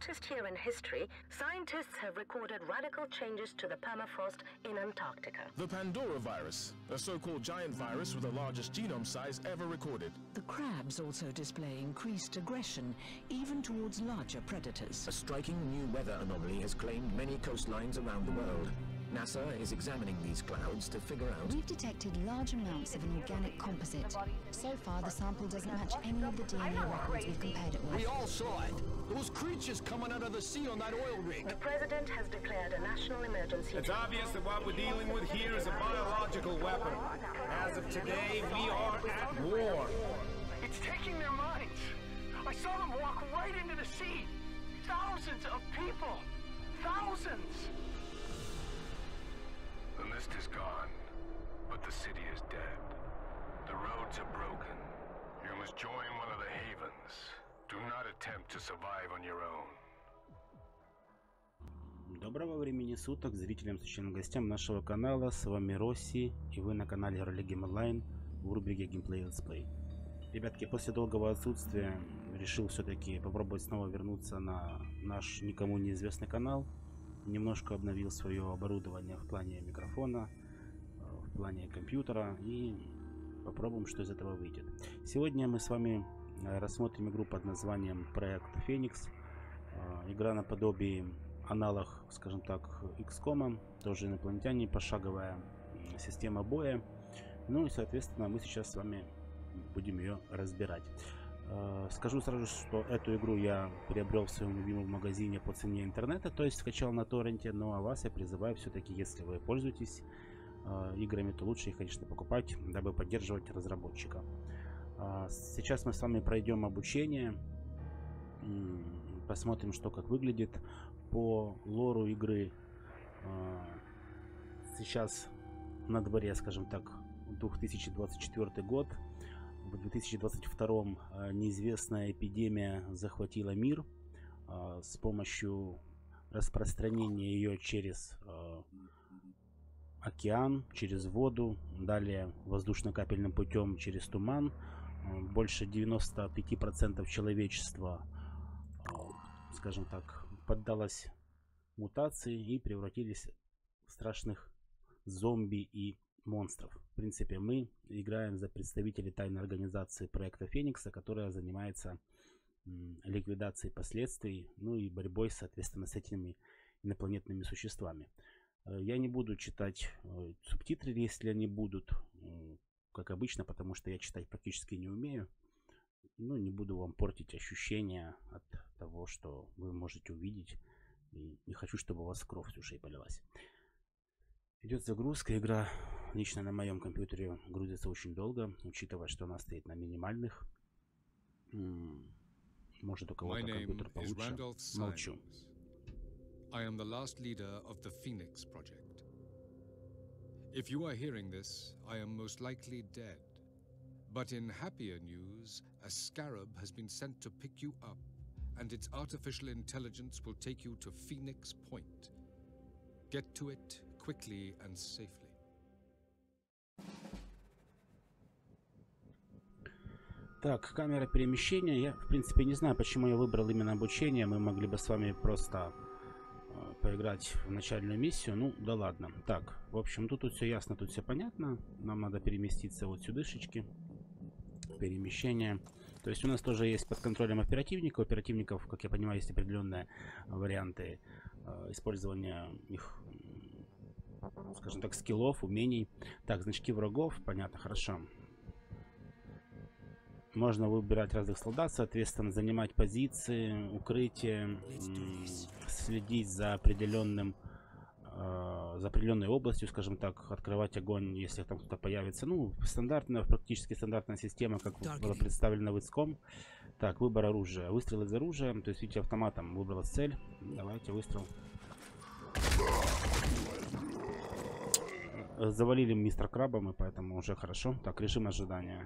shortest year in history, scientists have recorded radical changes to the permafrost in Antarctica. The Pandora virus, a so-called giant virus with the largest genome size ever recorded. The crabs also display increased aggression, even towards larger predators. A striking new weather anomaly has claimed many coastlines around the world. NASA is examining these clouds to figure out... We've detected large amounts of an organic composite. So far, the sample doesn't match any of the DNA records we've compared it with. We all saw it. Those creatures coming out of the sea on that oil rig. The president has declared a national emergency. It's obvious that what we're dealing with here is a biological weapon. As of today, we are at war. It's taking their minds. I saw them walk right into the sea. Thousands of people. Thousands. The mist is gone, but the city is dead. The roads are broken. You must join one of the havens. Do not attempt to survive on your own. Доброго времени суток зрителям, случайным гостям нашего канала. С вами Росси, и вы на канале Early Game Online в рубрике Gameplay Let's Play. Ребятки, после долгого отсутствия решил все-таки попробовать снова вернуться на наш никому неизвестный канал. Немножко обновил свое оборудование в плане микрофона, в плане компьютера, и попробуем, что из этого выйдет. Сегодня мы с вами рассмотрим игру под названием Проект Феникс. Игра наподобие аналог, скажем так, XCOM, тоже инопланетяне, пошаговая система боя. Ну и, соответственно, мы сейчас с вами будем ее разбирать. Скажу сразу, что эту игру я приобрел в своем любимом магазине по цене интернета, то есть скачал на торренте. Ну а вас я призываю все-таки, если вы пользуетесь играми, то лучше их, конечно, покупать, дабы поддерживать разработчика. Сейчас мы с вами пройдем обучение, посмотрим, что как выглядит. По лору игры сейчас на дворе, скажем так, 2024 год. В 2022 неизвестная эпидемия захватила мир с помощью распространения ее через океан, через воду, далее воздушно-капельным путем через туман. Больше 95% человечества, скажем так, поддалось мутации и превратились в страшных зомби и монстров. В принципе, мы играем за представителей тайной организации проекта Феникса, которая занимается ликвидацией последствий, ну и борьбой, соответственно, с этими инопланетными существами. Я не буду читать субтитры, если они будут, как обычно, потому что я читать практически не умею. Ну, не буду вам портить ощущения от того, что вы можете увидеть. И не хочу, чтобы у вас кровь с ушей полилась. Идет загрузка. Игра лично на моем компьютере грузится очень долго, учитывая, что она стоит на минимальных. Может, у кого-то компьютер получше. Молчу. I am the last leader of the Phoenix Project. If you are hearing this, I am most likely dead. But in happier news, a scarab has been sent to pick you up, and its artificial intelligence will take you to Phoenix Point. Get to it quickly and safely. Так, камера перемещения. Я, в принципе, не знаю, почему я выбрал именно обучение. Мы могли бы с вами просто поиграть в начальную миссию. Ну, да ладно. Так, в общем, тут все ясно, тут все понятно. Нам надо переместиться вот сюдышечки. Перемещение. То есть у нас тоже есть под контролем оперативника. У оперативников, как я понимаю, есть определенные варианты использования их, скажем так, скиллов, умений. Так, значки врагов. Понятно, хорошо. Можно выбирать разных солдат, соответственно, занимать позиции, укрытие, следить за определенной областью, скажем так, открывать огонь, если там кто-то появится. Ну, стандартная, практически стандартная система, как была представлена в XCOM. Так, выбор оружия. Выстрел из оружия. То есть, видите, автоматом выбралась цель. Давайте, выстрел. Завалили мистера Краба мы, поэтому уже хорошо. Так, режим ожидания.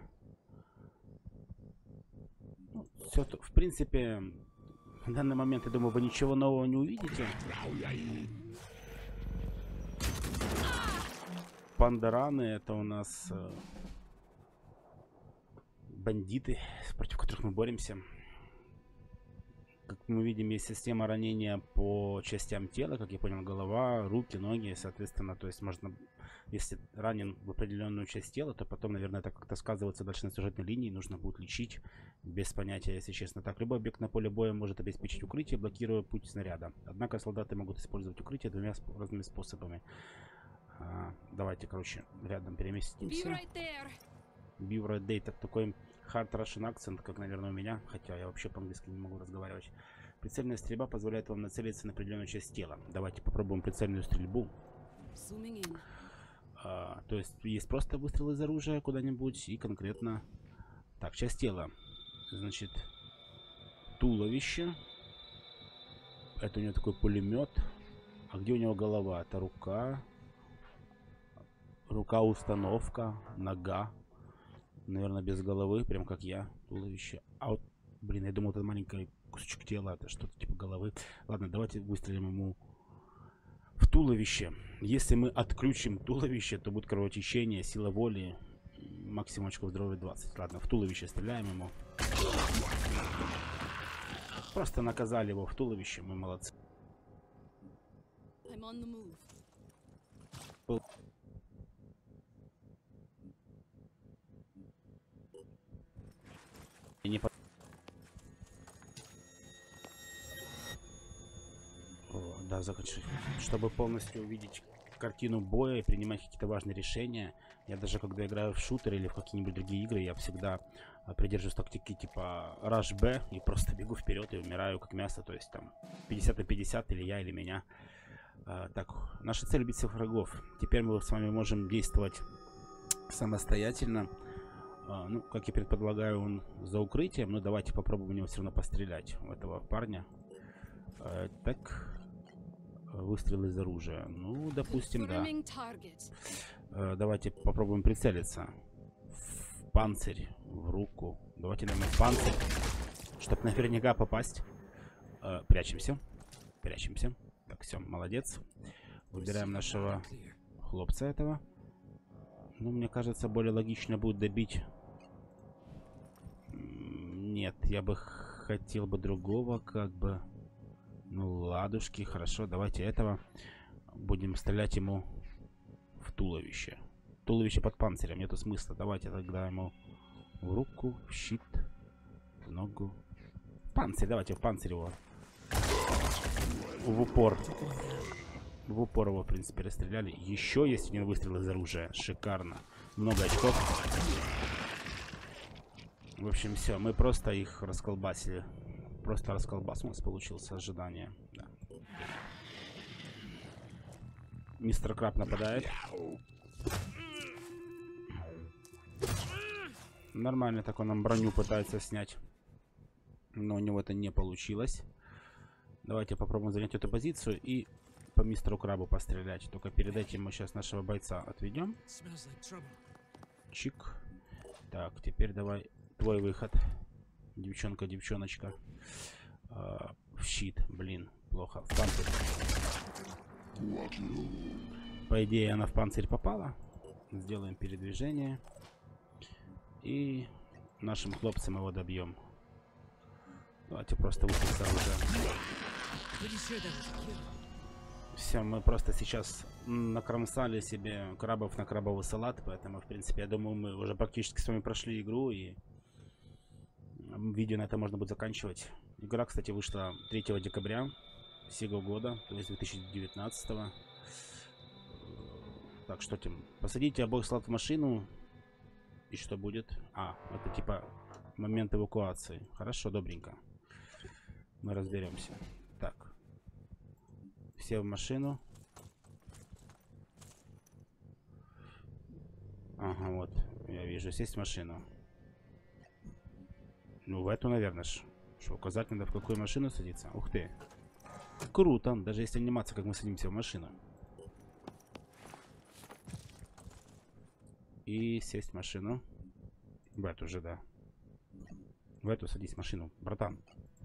Все, в принципе, в данный момент, я думаю, вы ничего нового не увидите. Пандараны — это у нас бандиты, против которых мы боремся. Как мы видим, есть система ранения по частям тела, как я понял, голова, руки, ноги, соответственно, то есть можно, если ранен в определенную часть тела, то потом, наверное, это как-то сказывается дальше на сюжетной линии, нужно будет лечить, без понятия, если честно. Так, любой объект на поле боя может обеспечить укрытие, блокируя путь снаряда. Однако солдаты могут использовать укрытие двумя разными способами. Давайте, короче, рядом переместимся. Be right there, это такой hard Russian акцент, как, наверное, у меня, хотя я вообще по-английски не могу разговаривать. Прицельная стрельба позволяет вам нацелиться на определенную часть тела. Давайте попробуем прицельную стрельбу. То есть просто выстрел из оружия куда-нибудь и конкретно... Так, часть тела. Значит, туловище. Это у него такой пулемет. А где у него голова? Это рука. Рука-установка. Нога. Наверное, без головы, прям как я. Туловище. А вот, блин, я думал, это маленький кусочек тела. Это что-то типа головы. Ладно, давайте выстрелим ему в туловище. Если мы отключим туловище, то будет кровотечение, сила воли. Максимум очков здоровья 20. Ладно, в туловище стреляем ему. Просто наказали его в туловище. Мы молодцы. Не по... Да, закончили. Чтобы полностью увидеть картину боя и принимать какие-то важные решения, я даже когда играю в шутер или в какие-нибудь другие игры, я всегда придерживаюсь тактики типа Rush B и просто бегу вперед и умираю как мясо, то есть там 50 на 50 или я, или меня. Так, наша цель — убить всех врагов. Теперь мы с вами можем действовать самостоятельно. Ну, как я предполагаю, он за укрытием. Но давайте попробуем у него все равно пострелять, у этого парня. Так, выстрел из оружия. Ну, допустим, да. Давайте попробуем прицелиться. В панцирь, в руку. Давайте, наверное, в панцирь, чтобы наверняка попасть. Прячемся. Прячемся. Так, все, молодец. Выбираем нашего хлопца этого. Ну, мне кажется, более логично будет добить... Нет, я бы хотел бы другого, как бы... Ну, ладушки, хорошо, давайте этого. Будем стрелять ему в туловище. Туловище под панцирем, нету смысла. Давайте тогда ему в руку, в щит, в ногу. В панцирь, давайте в панцирь его. В упор. В упор его, в принципе, расстреляли. Еще есть один выстрел из оружия. Шикарно. Много очков. В общем, все. Мы просто их расколбасили. Просто расколбас у нас получился. Ожидание. Да. Мистер Краб нападает. Нормально так он нам броню пытается снять. Но у него это не получилось. Давайте попробуем занять эту позицию и по мистеру Крабу пострелять. Только перед этим мы сейчас нашего бойца отведем. Чик. Так, теперь давай твой выход. Девчонка, девчоночка. В щит, блин, плохо. В панцирь. По идее, она в панцирь попала. Сделаем передвижение. И нашим хлопцам его добьем. Давайте просто выпустим оружие. Все, мы просто сейчас накромсали себе крабов на крабовый салат, поэтому, в принципе, я думаю, мы уже практически с вами прошли игру, и видео на это можно будет заканчивать. Игра, кстати, вышла 3 декабря сего года, то есть 2019. Так, что там? Посадите обоих солдат в машину, и что будет? А, это типа момент эвакуации. Хорошо, добренько. Мы разберемся. Так. Все в машину. Ага, вот. Я вижу. Сесть в машину. Ну, в эту, наверное, что указать надо, в какую машину садиться. Ух ты. Круто. Даже есть анимация, как мы садимся в машину. И сесть в машину. В эту же, да. В эту садись в машину, братан.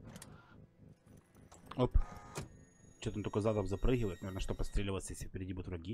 Оп. Что-то он только задом запрыгивает. Наверное, что постреливаться, если впереди будут враги.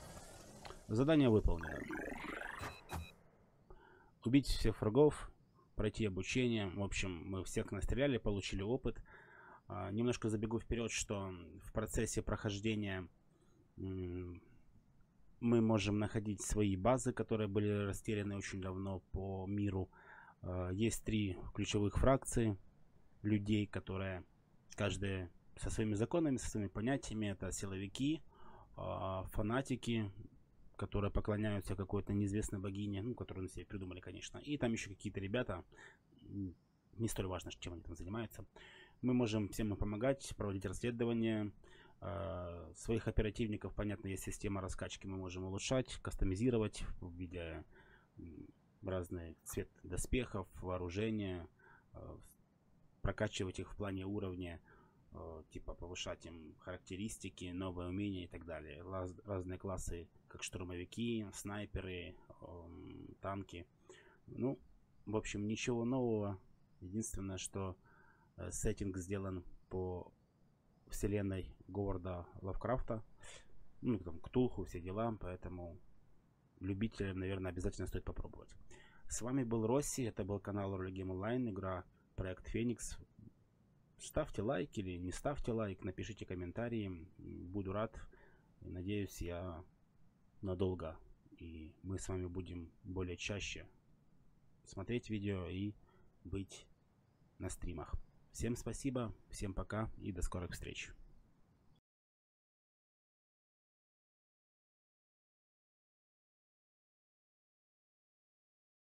Задание выполнено. Убить всех врагов. пройти обучение. В общем, мы всех настреляли, получили опыт. Немножко забегу вперед, что в процессе прохождения мы можем находить свои базы, которые были растеряны очень давно по миру. Есть 3 ключевых фракции людей, которые каждая со своими законами, со своими понятиями. Это силовики, фанатики, которые поклоняются какой-то неизвестной богине, ну, которую на себе придумали, конечно. И там еще какие-то ребята, не столь важно, чем они там занимаются. Мы можем всем им помогать, проводить расследования. Своих оперативников, понятно, есть система раскачки, мы можем улучшать, кастомизировать в виде разных цвет доспехов, вооружения, прокачивать их в плане уровня, типа повышать им характеристики, новые умения и так далее. Разные классы, как штурмовики, снайперы, танки. Ну, в общем, ничего нового. Единственное, что сеттинг сделан по вселенной Говарда Лавкрафта, ну, там, Ктулху, все дела, поэтому любителям, наверное, обязательно стоит попробовать. С вами был Росси, это был канал Ролигейм Онлайн, игра Проект Феникс. Ставьте лайк или не ставьте лайк, напишите комментарии, буду рад. Надеюсь, я надолго, и мы с вами будем более чаще смотреть видео и быть на стримах. Всем спасибо, всем пока и до скорых встреч.